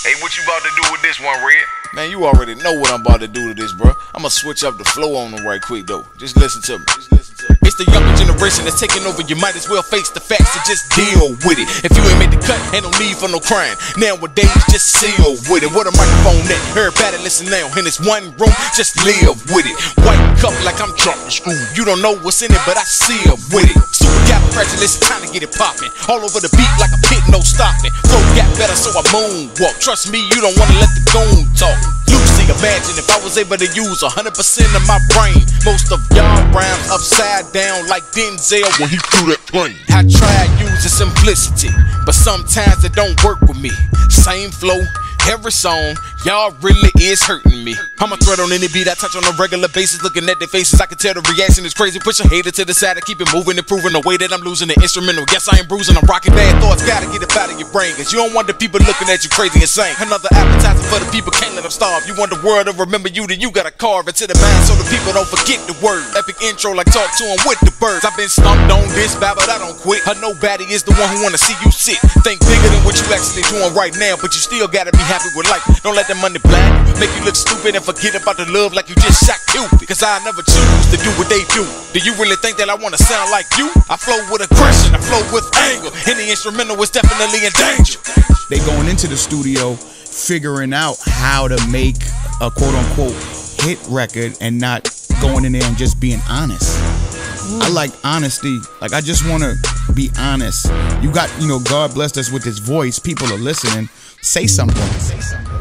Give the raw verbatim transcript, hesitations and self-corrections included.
Hey, what you about to do with this one, Red? Man, you already know what I'm about to do to this, bro. I'ma switch up the flow on them right quick, though. Just listen to me. Just listen to me. It's the younger generation that's taking over. You might as well face the facts and just deal with it. If you ain't made the cut, ain't no need for no crying. Nowadays, just seal with it. What a microphone at? Everybody listen now. In this one room, just live with it. White cup like I'm dropping screw. You don't know what's in it, but I seal with it. Super got pressure, it's time to get it popping. All over the beat like a pit, no stopping. Flow got better, so I moonwalk. Trust me, you don't wanna let the goon talk. Lucy, imagine if I was able to use one hundred percent of my brain. Most of y'all rhymes upside down like Denzel when he threw that plane. I try using simplicity, but sometimes it don't work with me. Same flow, every song, y'all really is hurting me. I'm a threat on any beat I touch on a regular basis. Looking at their faces, I can tell the reaction is crazy. Push a hater to the side and keep it moving, improving the way that I'm losing the instrumental. Yes, I am bruising, I'm rocking bad thoughts. Gotta get it out of your brain, cause you don't want the people looking at you crazy and saying another appetizer for the people, can't let them starve. You want the world to remember you, then you gotta carve into the mind so the people don't forget the word. Epic intro like talk to them with the birds. I've been stumped on this bad, but I don't quit. Her nobody is the one who wanna see you sit. Think bigger than what you actually doing right now, but you still gotta be happy with life. Don't let the money blind you, make you look stupid and forget about the love like you just shot Cupid. Cause I never choose to do what they do. Do you really think that I wanna sound like you? I flow with aggression, I flow with anger. Any instrumental is definitely in danger. They going into the studio figuring out how to make a quote unquote hit record and not going in there and just being honest. I like honesty. Like, I just want to be honest. You got, you know, God blessed us with his voice. People are listening. Say something. Say something.